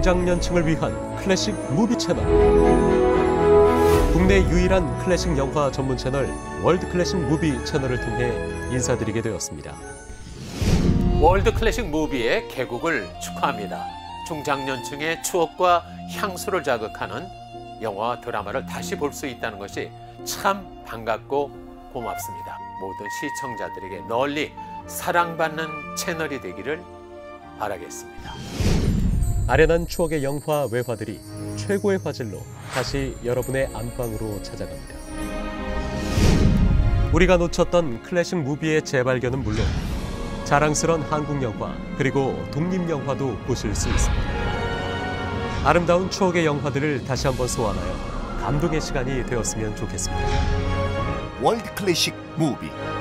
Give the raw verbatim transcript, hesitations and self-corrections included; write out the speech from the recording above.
중장년층을 위한 클래식 무비 채널. 국내 유일한 클래식 영화 전문 채널 월드 클래식 무비 채널을 통해 인사드리게 되었습니다. 월드 클래식 무비의 개국을 축하합니다. 중장년층의 추억과 향수를 자극하는 영화와 드라마를 다시 볼 수 있다는 것이 참 반갑고 고맙습니다. 모든 시청자들에게 널리 사랑받는 채널이 되기를 바라겠습니다. 아련한 추억의 영화 외화들이 최고의 화질로 다시 여러분의 안방으로 찾아갑니다. 우리가 놓쳤던 클래식 무비의 재발견은 물론 자랑스러운 한국 영화 그리고 독립 영화도 보실 수 있습니다. 아름다운 추억의 영화들을 다시 한번 소환하여 감동의 시간이 되었으면 좋겠습니다. 월드 클래식 무비.